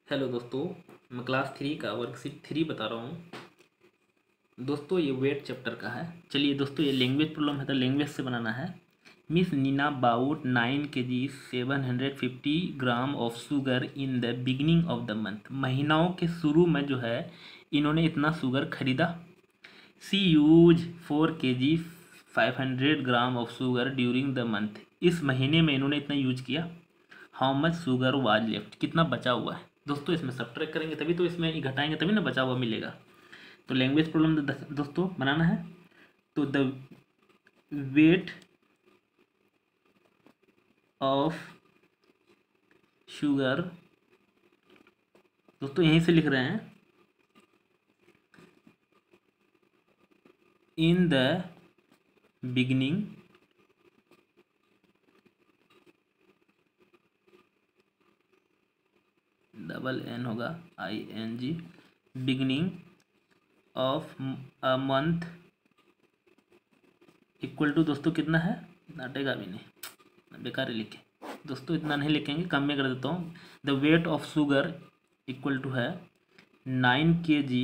Hello दोस्तों, मैं class 3 का वर्कशीट 3 बता रहा हूँ। दोस्तों ये वेट चैप्टर का है। चलिए दोस्तों, ये लैंग्वेज प्रॉब्लम है तो लैंग्वेज से बनाना है। Miss Neena bought 9 kg 750 gram of sugar in the beginning of the month. महीनाओं के शुरू में जो है इन्होंने इतना शुगर खरीदा। She use 4 kg 500 gram of sugar during the month. इस महीने में इन्होंने इतना यूज किया। How much sugar was left, कितना बचा हुआ है। दोस्तों इसमें सब्ट्रैक्ट करेंगे तभी तो, इसमें घटाएंगे तभी ना बचा हुआ मिलेगा। तो लैंग्वेज प्रॉब्लम दोस्तों बनाना है। तो द वेट ऑफ शुगर, दोस्तों यहीं से लिख रहे हैं, in the beginning double N होगा ING, beginning of a month equal to दोस्तों कितना है, नाटेगा भी नहीं, बेकार ही लिखे दोस्तों, इतना नहीं लिखेंगे, कम में कर देता हूँ। The weight of sugar equal to है 9 kg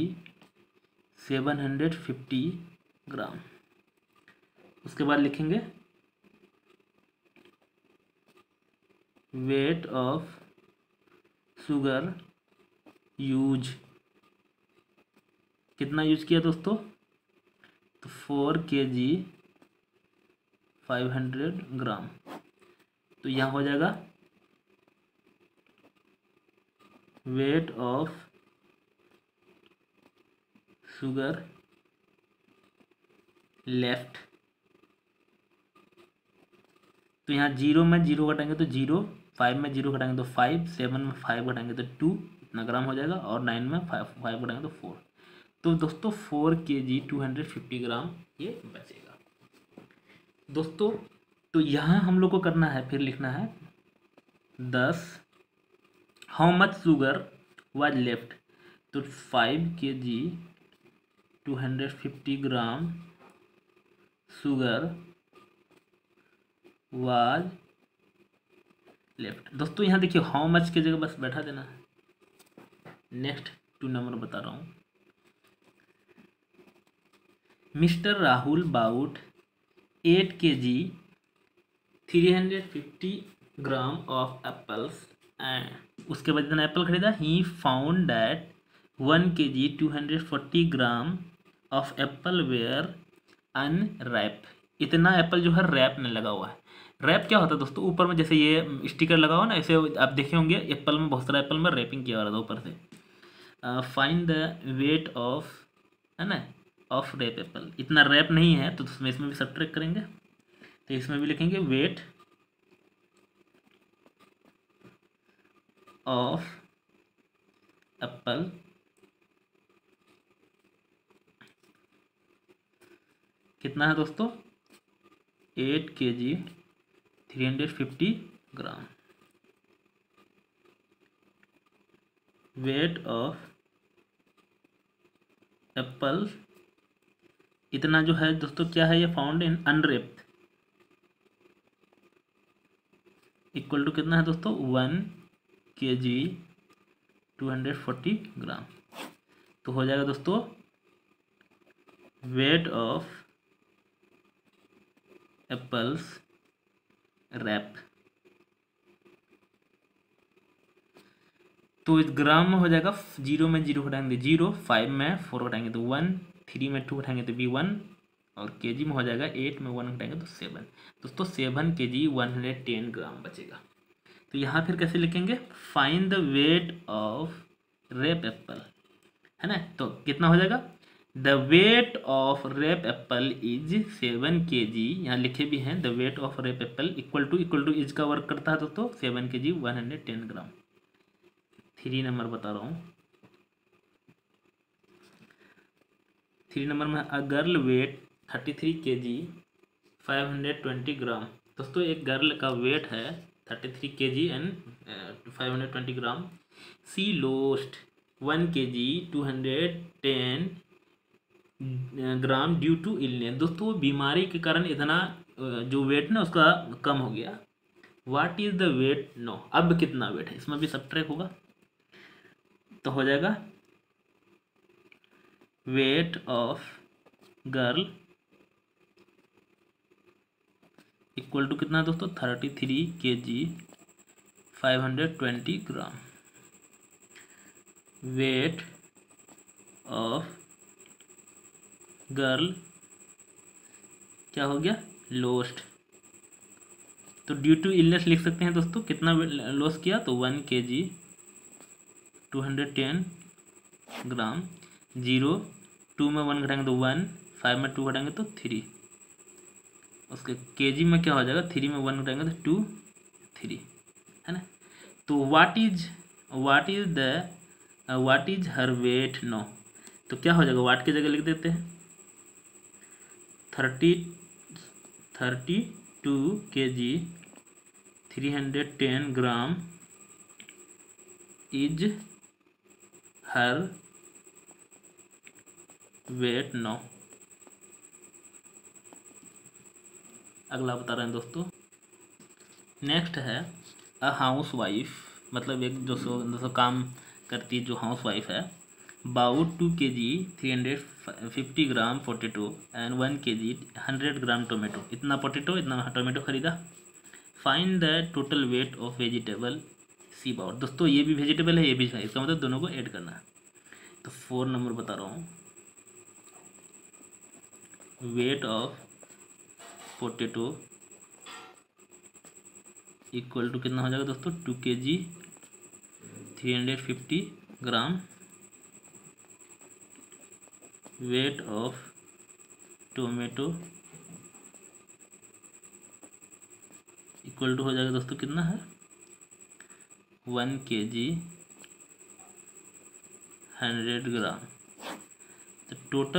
750 ग्राम। उसके बाद लिखेंगे वेट ऑफ शुगर यूज, कितना यूज किया दोस्तों, तो 4 kg 500 ग्राम। तो यहाँ हो जाएगा वेट ऑफ शुगर लेफ्ट। तो यहाँ 0 में 0 घटाएंगे तो 0, 5 में 0 घटाएंगे तो 5, 7 में 5 घटाएंगे तो 2, इतना ग्राम हो जाएगा, और 9 में 5 घटाएंगे तो 4। तो दोस्तों 4 kg 250 ग्राम ये बचेगा दोस्तों। तो यहाँ हम लोग को करना है, फिर लिखना है 10 how much sugar was left. तो 5 kg 250 gram sugar was left. दोस्तों यहाँ देखिए हाउ मच की जगह बस बैठा देना है। नेक्स्ट 2 नंबर बता रहा हूँ। Mister Rahul bought 8 kg 350 gram of apples and, उसके बाद इतना एप्पल खरीदा। He found that 1 kg 240 gram of apple were unwrap. इतना एप्पल जो है रैप में लगा हुआ है। रैप क्या होता है दोस्तों, ऊपर में जैसे ये स्टिकर लगा हुआ ना, ऐसे आप देखे होंगे एप्पल में, बहुत सारा एप्पल में रैपिंग किया हुआ था ऊपर से। फाइंड द वेट ऑफ, है ना, ऑफ रैप एप्पल। इतना रैप नहीं है तो इसमें भी सब्ट्रैक्ट करेंगे, तो इसमें भी लिखेंगे वेट ऑफ एप्पल कितना है दोस्तों, 8 kg 350 gram. Weight of apple इतना जो है दोस्तों, क्या है ये, found in unwrapped, equal to कितना है दोस्तों, 1 kg 240 ग्राम। तो हो जाएगा दोस्तों वेट ऑफ एप्पल्स रैप। तो इस ग्राम में हो जाएगा, 0 में 0 घटाएंगे 0, 5 में 4 घटाएंगे तो 1, 3 में 2 घटाएंगे तो भी 1, और केजी में हो जाएगा 8 में 1 घटाएंगे तो 7। दोस्तों 7 kg 110 ग्राम बचेगा। तो यहाँ फिर कैसे लिखेंगे, find the weight of wrap apple, है ना। तो कितना हो जाएगा, the weight of wrap apple is 7 kg, यहाँ लिखे भी हैं the weight of wrap apple equal to is का वर्क करता है दोस्तों 7 kg 110 ग्राम। 3 नंबर बता रहा हूँ। 3 नंबर में a girl weight 33 kg 520 gram. दोस्तों एक गर्ल का वेट है 33 kg and 520 gram. She lost 1 kg 210 gram due to illness. दोस्तों बीमारी के कारण इतना जो वेट ना उसका कम हो गया। What is the weight now, अब कितना वेट है, इसमें भी सब्ट्रैक्ट होगा। तो हो जाएगा weight of girl equal to कितना है दोस्तों 33 kg 520 gram. Weight of girl क्या हो गया लॉस्ट। तो ड्यू टू इलनेस लिख सकते हैं दोस्तों, कितना लॉस किया तो 1 kg 210 ग्राम। 0 2 में 1 घटाएंगे तो 1, 5 में 2 घटाएंगे तो 3, उसके केजी में क्या हो जाएगा 3 में 1 घटाएंगे तो 2 3 है ना। तो what is her weight now, तो क्या हो जाएगा वाट की जगह लिख देते हैं 32 kg 310 gram is her weight now. अगला बता रहे हैं दोस्तों, नेक्स्ट है अ हाउस वाइफ, मतलब एक जो काम करती है जो हाउस वाइफ है, bought 2 kg 350 gram potato and 1 kg 100 gram tomato. इतना पोटैटो इतना टोमेटो खरीदा। Find the total weight of vegetable she bought. दोस्तों ये भी वेजिटेबल है ये भी है, इसका मतलब दोनों को ऐड करना है। तो 4 नंबर बता रहा हूँ, weight of potato equal to कितना हो जाएगा दोस्तों 2 kg 350 gram. Weight of tomato equal to हो जाएगा दोस्तों कितना है 1 kg 100 ग्राम। तो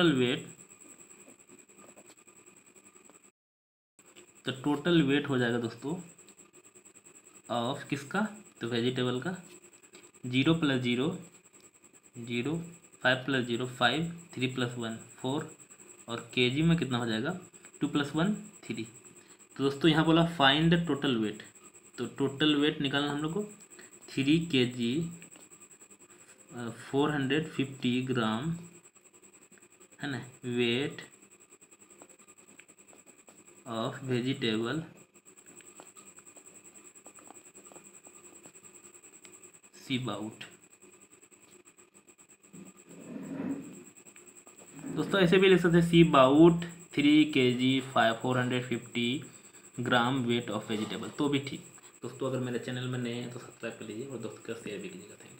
टोटल वेट हो जाएगा दोस्तों ऑफ किसका तो वेजिटेबल का 0 + 0 0 5 + 0 5 3 + 1 4 और केजी में कितना हो जाएगा 2 + 1 3। तो दोस्तों यहाँ बोला फाइंड द टोटल वेट, तो टोटल वेट निकालना हम लोग को 3 kg 450 ग्राम है ना। Weight of vegetable she bought. दोस्तों ऐसे भी लिख सकते हैं she bought 3 kg 450 gram weight of vegetable, तो भी ठीक। दोस्तों अगर मेरे चैनल में नए हैं तो सब्सक्राइब कर लीजिए और दोस्तों का शेयर भी कीजिएगा।